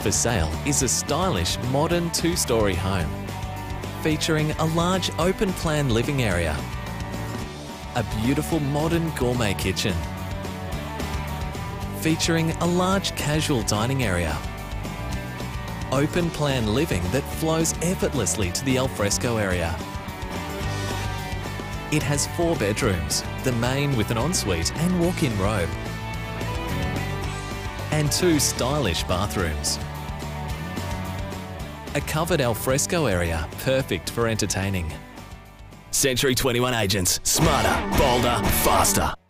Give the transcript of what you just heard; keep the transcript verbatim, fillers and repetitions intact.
For sale is a stylish, modern two-storey home, featuring a large open-plan living area, a beautiful modern gourmet kitchen, featuring a large casual dining area, open-plan living that flows effortlessly to the alfresco area. It has four bedrooms, the main with an ensuite and walk-in robe, and two stylish bathrooms. A covered alfresco area, perfect for entertaining. Century twenty-one Agents. Smarter, bolder, faster.